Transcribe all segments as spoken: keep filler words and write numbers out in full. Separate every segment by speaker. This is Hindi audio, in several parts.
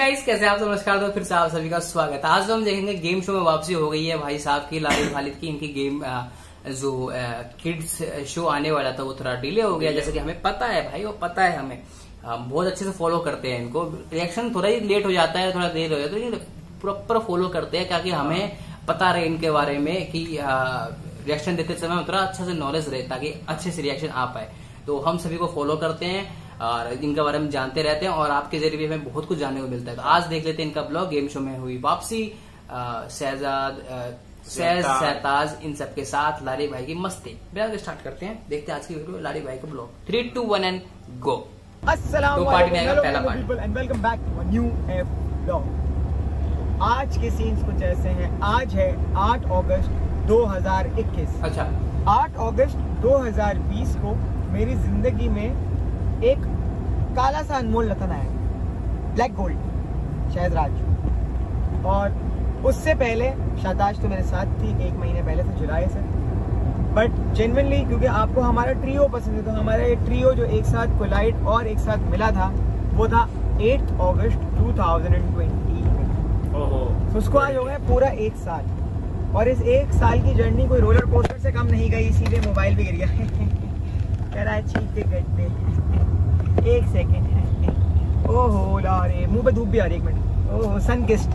Speaker 1: गाइस, कैसे आप? नमस्कार। तो फिर से आप सभी का स्वागत है। आज तो हम देखेंगे गेम शो में वापसी हो गई है भाई साहब की, लालिद खालिद की। इनकी गेम जो किड्स शो आने वाला था वो थोड़ा डिले हो गया, जैसे कि हमें पता है भाई, वो पता है हमें। हम बहुत अच्छे से फॉलो करते हैं इनको। रिएक्शन थोड़ा ही लेट हो जाता है, थोड़ा देर हो जाता है, लेकिन प्रॉपर फॉलो करते हैं ताकि हमें पता रहे इनके बारे में कि रिएक्शन देते समय थोड़ा अच्छा से नॉलेज रहे, ताकि अच्छे से रिएक्शन आ पाए। तो हम सभी को फॉलो करते हैं और इनके बारे में जानते रहते हैं, और आपके जरिए हमें बहुत कुछ जानने को मिलता है। तो आज देख लेते हैं इनका ब्लॉग। गेम शो में हुई वापसी, शहजाद, सैज, सहताज, इन सब के साथ लारी भाई की मस्ती। ब्लॉग स्टार्ट करते हैं, देखते हैं आज की वीडियो, लारी भाई का blog. Three two one and go.
Speaker 2: अस्सलाम
Speaker 1: तो पार्टी में आएगा पहला part
Speaker 2: and welcome back to a new F blog. आज के सीन्स कुछ ऐसे हैं। आज है आठ अगस्त दो हज़ार इक्कीस।
Speaker 1: अच्छा,
Speaker 2: आठ अगस्त दो हज़ार बीस को मेरी जिंदगी में एक काला सा अनमोल रतन आया, ब्लैक गोल्ड, शहजराज। और उससे पहले शहताज तो मेरे साथ थी एक महीने पहले से, जुलाई से। बट जेन्युइनली क्योंकि आपको हमारा ट्रियो पसंद है, तो हमारा ये ट्रियो जो एक साथ कोलाइड और एक साथ मिला था वो था आठ अगस्त दो हज़ार बीस में। तो उसको आज हो गया पूरा एक साल, और इस एक साल की जर्नी कोई रोलर कोस्टर से कम नहीं गई। सीधे मोबाइल भी गिर गया कराची के गड्ढे। एक सेकेंड, ओहो लारे, मुंह पे धूप भी आ रही है। एक मिनट, ओहो सन किस्ड।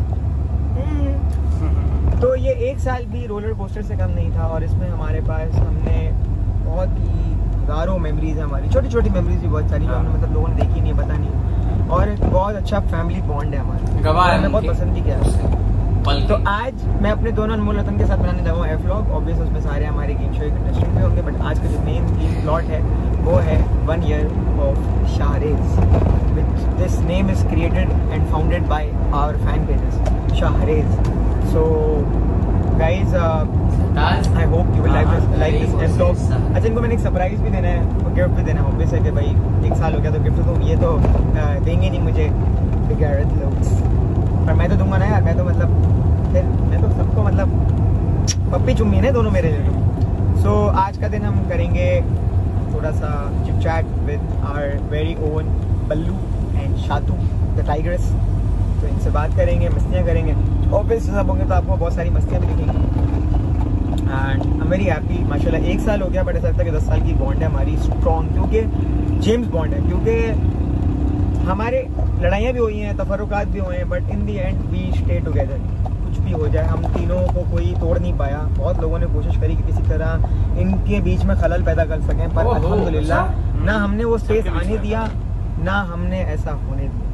Speaker 2: तो ये एक साल भी रोलर कोस्टर से कम नहीं था, और इसमें हमारे पास हमने बहुत ही हजारों मेमोरीज है हमारी, छोटी छोटी मेमोरीज भी बहुत सारी, जो हमने मतलब लोगों ने देखी नहीं है, पता नहीं। और एक बहुत अच्छा फैमिली बॉन्ड है हमारा, गवाह है, बहुत पसंद भी किया उससे। तो आज मैं अपने दोनों अनमोल रतन के साथ बनाने जा रहा हूँ एफ व्लॉग। ऑब्वियस उसमें सारे हमारे गेम शो के कंटेस्टेंट भी होंगे, बट आज का जो मेन थीम प्लॉट है वो है one year of Shahrez, which this name is created and founded by our fan pages Shahrez. So guys, I hope you will like this like this F vlog. अच्छा, इनको मैंने एक सरप्राइज भी देना है, गिफ्ट भी देना है। ऑब्वियस है कि भाई एक साल हो गया तो गिफ्ट तो ये तो देंगे नहीं मुझे ग्यारह लोग, पर मैं तो दूंगा ना यार। मैं तो मतलब फिर मैं तो सबको मतलब पप्पी चुम्मी है दोनों मेरे लिए। सो so, आज का दिन हम करेंगे थोड़ा सा chit chat with our very own Ballu and Shatu the tigers. तो इनसे बात करेंगे, मस्तियाँ करेंगे। ऑब्वियस सब होंगे तो आपको बहुत सारी मस्तियाँ भी दिखेंगी। And I am very happy. माशाल्लाह एक साल हो गया, बट ऐसा लगता है कि दस साल की बॉन्ड है हमारी स्ट्रॉन्ग, क्योंकि जेम्स बॉन्ड है। क्योंकि हमारे लड़ाइयाँ भी हुई हैं, तफरुकात भी हुए हैं, but in the end we stay together. कुछ भी हो जाए, हम तीनों को कोई तोड़ नहीं पाया। बहुत लोगों ने कोशिश करी कि किसी तरह इनके बीच में खलल पैदा कर सकें, पर अल्हम्दुलिल्लाह ना हमने वो स्पेस आने दिया, ना हमने ऐसा होने दिया।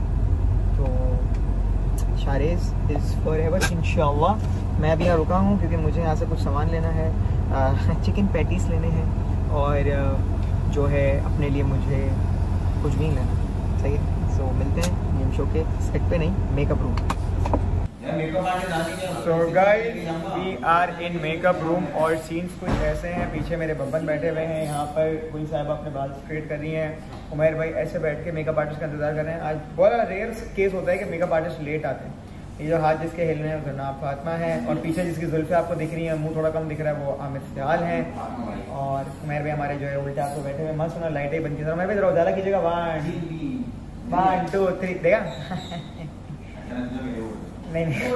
Speaker 2: तो शाहरेज इज़ फॉरएवर इंशाअल्लाह। मैं अभी यहाँ रुका हूँ क्योंकि मुझे यहाँ से कुछ सामान लेना है, चिकन पैटीज लेने हैं, और जो है अपने लिए मुझे कुछ भी लेना। सही है। सो so, मिलते हैं गेम शो के सेट पे, नहीं makeup room. So guys, we are in makeup room, और सीन्स कुछ ऐसे हैं। पीछे मेरे बब्बन बैठे हुए हैं, यहाँ पर कोई साहब अपने बाल स्ट्रेट कर रही हैं, उमैर भाई ऐसे बैठ के मेकअप आर्टिस्ट का इंतजार कर रहे हैं। आज बड़ा रेयर केस होता है कि मेकअप आर्टिस्ट लेट आते हैं। ये जो हाथ जिसके हिल रहे हैं उसका नाम फातिमा है, और पीछे जिसकी जुल्फे आपको दिख रही है, मुंह थोड़ा कम दिख रहा है, वो आमिर सियाल है। और उमैर भाई हमारे जो है उल्टे आपको बैठे हुए मस्त, सुना लाइटें बंद की। उमैर भाई जरा उजाला कीजिएगा। वन वन टू थ्री, देखा नहीं नहीं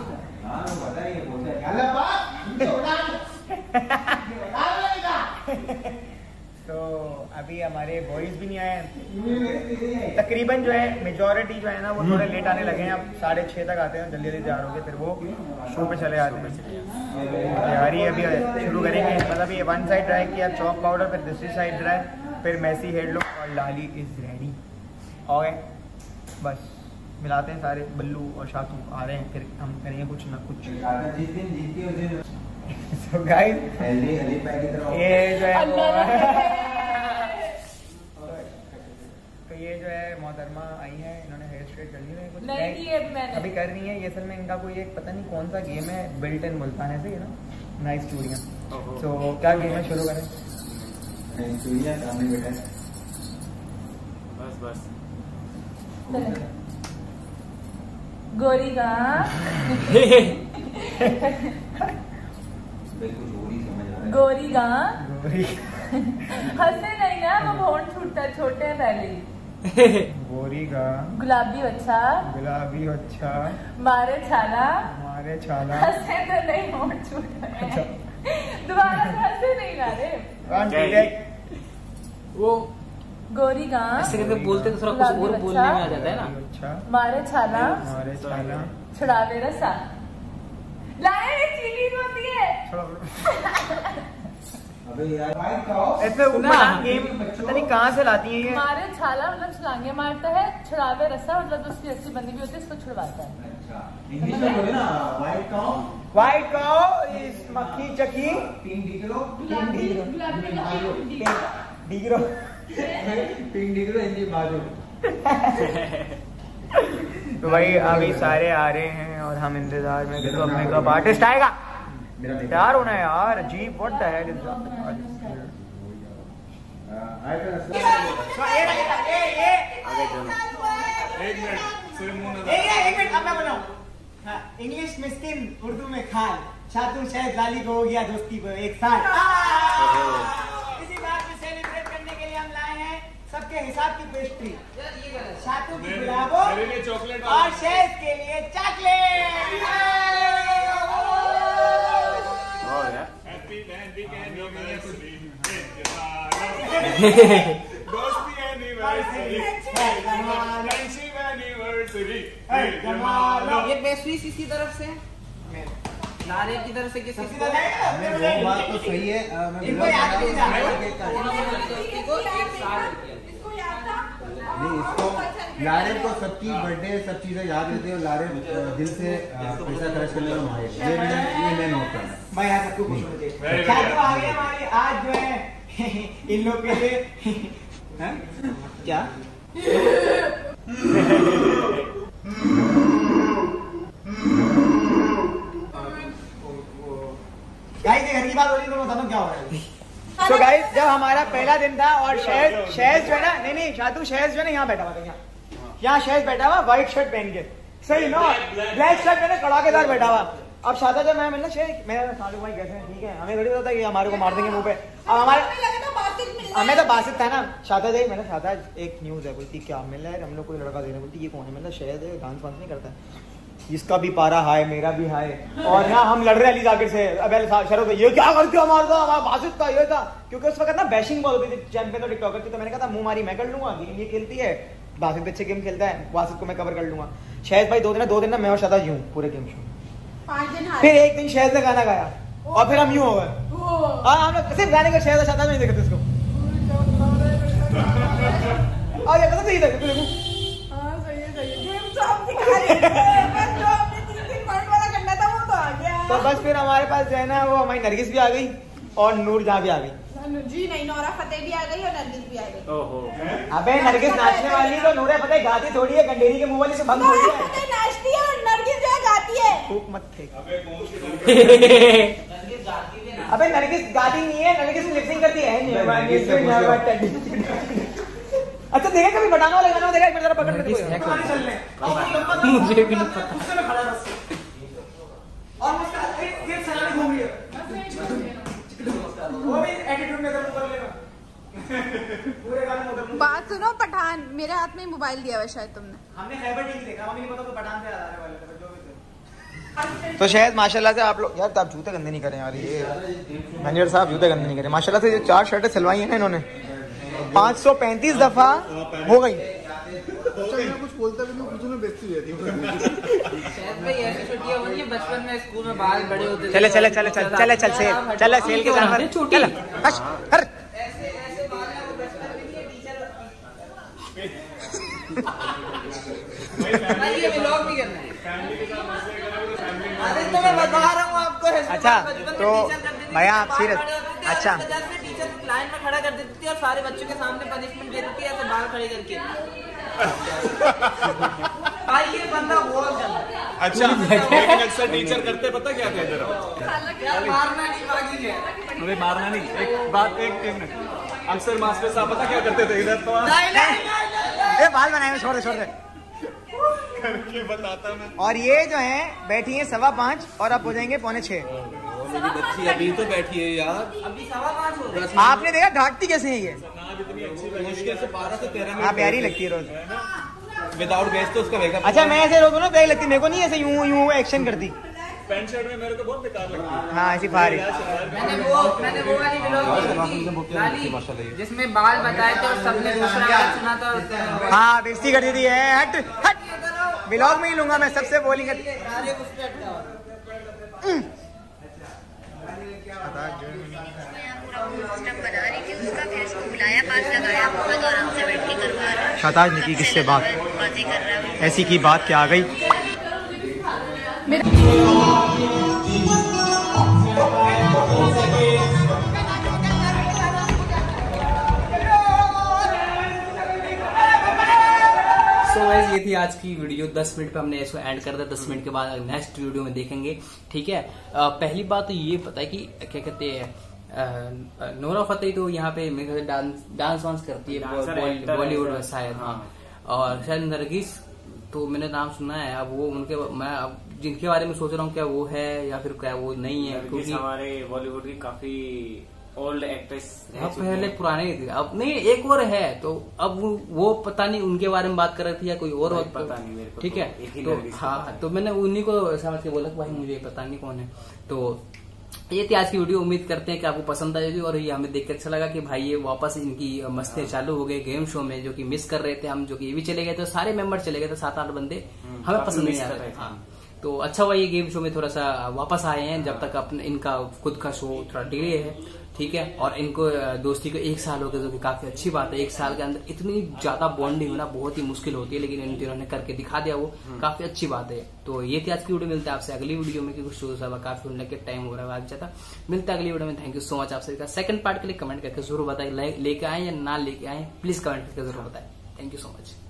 Speaker 2: तो अभी हमारे बॉयज भी नहीं आए। तकरीबन जो है मेजॉरिटी जो है ना वो थोड़े लेट आने लगे हैं। अब साढ़े छः तक आते हैं, जल्दी जल्दी तैयार होंगे, फिर वो शो पे चले जाते हैं। तैयारी अभी शुरू करेंगे। मतलब ये वन साइड ड्राई किया चॉक पाउडर, फिर दूसरी साइड ड्राई, फिर मैसी हेड लुक, और लाली इज रेडी। ओके, बस मिलाते हैं सारे। बल्लू और शातू आ रहे हैं, फिर हम करेंगे कुछ ना कुछ। so guys, ये जो है तो ये जो है मोहतरमा आई है, इन्होंने हेयर स्ट्रेट कर ली है, कुछ नहीं की है मैंने अभी कर रही है। ये असल में इनका कोई एक पता नहीं कौन सा गेम है, बिल्ट इन मुल्तान है, ना नाइस चूड़ियाँ। तो क्या गेम है, शुरू करें। चूड़ियाँ सामने बेटा, बस बस
Speaker 3: गोरी का गोरी का हंसने नहीं ना, वो होंठ छूटता, छोटे हैं पहले ही।
Speaker 2: गोरी का
Speaker 3: गुलाबी बच्चा
Speaker 2: गुलाबी अच्छा
Speaker 3: मारे छाला
Speaker 2: हमारे छाला
Speaker 3: हंसे तो नहीं होठ छूटा है दोबारा से हंसे नहीं गा रहे
Speaker 1: वो
Speaker 3: गोरी गा
Speaker 1: ऐसे करके बोलते तो थोड़ा कुछ और बोलने में आ जाता है ना।
Speaker 2: अच्छा
Speaker 3: मारे छाला
Speaker 2: हमारे छाला
Speaker 3: छुड़ावे रसा लाए चीनी होती है
Speaker 2: इसमें ऊपर गेम पता नहीं कहाँ से लाती है ये।
Speaker 3: मारे छाला मतलब छलांगे मारता है छुड़ावे रसा मतलब उसकी रस्सी बंधी हुई होती है इसको छुड़वाता है।
Speaker 2: व्हाइट काउ इस मक्खी चक्की तीन डिग्रो डिग्रो तीन डिग्रो इंजी बाजू। तो भाई अभी सारे आ रहे हैं और हम इंतजार में कि तो अब मेकअप आर्टिस्ट आएगा। तैयार होना है यार अजीब what the hell is English में स्किन उर्दू में खाल शातू शायद लाली को हो गया दोस्ती को एक साथ। इसी बात को सेलिब्रेट करने के लिए हम लाए हैं सबके हिसाब की पेस्ट्री शातू की गुलाबो चॉकलेट और शेष के लिए चॉकलेट। हैप्पी एनिवर्सरी दोस्ती एनिवर्सरी फ्रेंडशिप एनिवर्सरी।
Speaker 1: ये पेस्ट्री किसकी तरफ से? लारे की तरफ से किसकी तरफ?
Speaker 4: वो बात तो सही है। नहीं इसको लारे को सबकी बर्थडे सब चीजें याद रहती है और लारे दिल से पैसा खर्च करने में माहिर है। ये मैं ये मैं नोट करना
Speaker 2: भाई आज सबको खुश होना चाहिए। आगे हमारी आज जो है इन लोग के लिए हैं क्या गाइस घर की बात हो रही तो बताओ क्या हो रहा है। तो गाइस जब हमारा पहला दिन था और शहज शहज जो है ना नहीं नहीं शातू शहज जो है ना यहाँ बैठा हुआ था यहाँ यहाँ शहज बैठा हुआ व्हाइट शर्ट पहन के सही ना ब्लैक शर्ट पहने कड़ाकेदार बैठा हुआ। अब शादा जब मैं मिलना शहज मेरा साधु भाई कैसे हैं ठीक है हमें थोड़ी पता कि हमारे को मार देंगे मुंह पे। अब हमारे हमें तो बासित था ना शादा जी मैंने शादा एक न्यूज है बोलती क्या मिल रहा है हम लोग कोई लड़का देने बोलती ये कौन है मतलब शहज है डांस वांस नहीं करता इसका भी पारा हाय मेरा भी हाय और यहाँ हम लड़ रहे अली जाकिर से। अब शरो ये क्या करते हो हमारा हमारा बासित का ये था क्योंकि उस वक्त ना बैशिंग बहुत होती थी चैंपियन और टिकटॉकर थी तो मैंने कहा था मुंह मारी मैं कर लूंगा गेम ये खेलती है बासित अच्छे गेम खेलता है बासित को मैं कवर कर लूंगा। शहज भाई दो दिन दो दिन ना मैं और शादा यूं पूरे गेम शो फिर एक दिन शहज ने गाना गाया और फिर हम यूं हो गए हम लोग सिर्फ गाने का शहज शादा नहीं देखते इसको और ये पता सही था देखो तो बस फिर हमारे पास जो है ना वो हमारी नरगिस भी आ गई और नूर जहाँ भी आ गई
Speaker 5: जी नहीं नोरा फतेह भी आ गई और नरगिस भी आ गई। ओहो
Speaker 2: अबे नरगिस नाचने वाली तो नूरा फतेह गाती थोड़ी है गंडेरी के मुंह वाली से भंग थोड़ी है
Speaker 5: नाचती है और नरगिस जो है गाती है।
Speaker 2: फूक मत थे अबे नरगिस गाती नहीं है नरगिस लिपसिंग करती है। अच्छा देखा कभी बटाना वाला गाना देखा एक बार जरा पकड़ के मुझे भी नहीं पता और उसका ये सलामी घूम रही है वो भी एटीट्यूड में कर लेगा पूरे गाने में उधर
Speaker 5: बात सुनो पठान मेरे हाथ में मोबाइल दिया हुआ शायद तुमने
Speaker 2: हमने खैबर टीवी देखा हमें नहीं पता तो पठान से आ रहे वाले थे जो भी थे। तो शायद माशाल्लाह से आप लोग यार आप जूते गंदे नहीं करें यार ये मैनेजर साहब जूते गंदे नहीं करें माशाल्लाह से जो चार शर्टें सिलवाई हैं ना इन्होंने पाँच सौ पैंतीस दफा हो गई।
Speaker 4: कुछ बोलता भी नहीं कुछ में बेइज्जती रहती है
Speaker 1: शायद भाई ऐसी छुट्टियां होनी है बचपन में स्कूल में बाल बड़े होते थे
Speaker 2: चले चले चले चले चले चल सेल चल सेल के जानवर चल हट हट
Speaker 1: ऐसे ऐसे बाल है वो बचपन में नहीं टीचर भाई ये व्लॉग भी करना है अरे तो मैं बता रहा हूं आपको
Speaker 2: अच्छा तो भैया आप सीरियस अच्छा
Speaker 1: टीचर लाइन में खड़ा कर देती थी और सारे बच्चों के सामने पनिशमेंट देती थी ऐसे बाल खड़े करके भाई ये बंदा बहुत गंदा।
Speaker 6: अच्छा लेकिन अक्सर टीचर करते पता क्या थे जरा
Speaker 1: मारना नहीं बाकी है
Speaker 6: अरे मारना नहीं एक बात एक एक मिनट अक्सर मास्टर साहब पता क्या करते थे इधर तो
Speaker 2: ए बाल बनाए छोड़ दे छोड़ दे
Speaker 6: करके बताता मैं।
Speaker 2: और ये जो है बैठी है सवा पाँच और अब हो जाएंगे पौने छह।
Speaker 6: मेरी बच्ची अभी तो बैठी है यार
Speaker 1: अभी सवा पाँच हो गए।
Speaker 2: आपने देखा ढाकती कैसे है ये
Speaker 6: कितनी अच्छी लगी।
Speaker 4: मुश्किल से बारह से तेरह
Speaker 2: हाँ प्यारी लगती है रोज।
Speaker 4: विदाउट बेस तो उसका मेकअप।
Speaker 2: अच्छा मैं ऐसे रोज ना प्यारी लगती, मेरे को नहीं ऐसे यूं यूं एक्शन करती।
Speaker 6: पैंट शर्ट में मेरे को बहुत बेकार लगती है।
Speaker 2: हाँ ऐसी फारी।
Speaker 1: मैंने वो मैंने वो वाली व्लॉग डाली जिसमें बाल बताए थे और सबने दूसरा बात सुना था।
Speaker 2: हाँ बेइज्जती कर दी थी। हट हट, व्लॉग में ही लूंगा मैं, सबसे बोलिंग शताज ने की किससे बात, ऐसी की बात क्या आ गई।
Speaker 1: सो गाइस ये थी आज की वीडियो। दस मिनट पे हमने इसको एंड कर दिया। दस मिनट के बाद नेक्स्ट वीडियो में देखेंगे, ठीक है। आ, पहली बात तो ये पता है कि क्या कहते हैं, नोरा फतेही तो यहाँ पे मेरे ख्याल डांस डांस वांस करती है बॉलीवुड में शायद। हाँ और शायद नरगिस तो मैंने नाम सुना है। अब वो उनके मैं अब जिनके बारे में सोच रहा हूँ क्या वो है या फिर क्या वो नहीं है, क्योंकि
Speaker 7: हमारे बॉलीवुड की काफी ओल्ड एक्ट्रेस
Speaker 1: अब पहले पुराने ही थे, अब नहीं एक और है। तो अब वो, वो पता नहीं उनके बारे में बात कर रही थी या कोई और वक्त
Speaker 7: पता नहीं मेरे को।
Speaker 1: ठीक है तो हाँ तो मैंने उन्हीं को समझ के बोला कि भाई मुझे पता नहीं कौन है। तो ये थी आज की वीडियो। उम्मीद करते हैं कि आपको पसंद आएगी और ये हमें देख कर अच्छा लगा कि भाई ये वापस इनकी मस्तियां चालू हो गई गेम शो में, जो कि मिस कर रहे थे हम, जो कि ये भी चले गए थे, सारे मेंबर चले गए थे, सात आठ बंदे हमें पसंद नहीं आ रहे थे। तो अच्छा हुआ ये गेम शो में थोड़ा सा वापस आए हैं, जब तक अपने इनका खुद का शो थोड़ा डिले है, ठीक है। और इनको दोस्ती को एक साल हो गया, जो कि काफी अच्छी बात है। एक साल के अंदर इतनी ज्यादा बॉन्डिंग होना बहुत ही मुश्किल होती है, लेकिन इन तीनों ने करके दिखा दिया, वो काफी अच्छी बात है। तो ये थी आज की वीडियो। मिलते हैं आपसे अगली वीडियो में, क्योंकि शो सब काफी होने के टाइम हो रहा है ज्यादा। मिलते हैं अगली वीडियो में। थैंक यू सो मच आप सभी का। सेकंड पार्ट के लिए कमेंट करके जरूर बताएं, लेके आए या ना लेके आए, प्लीज कमेंट करके जरूर बताएं। Thank you so much.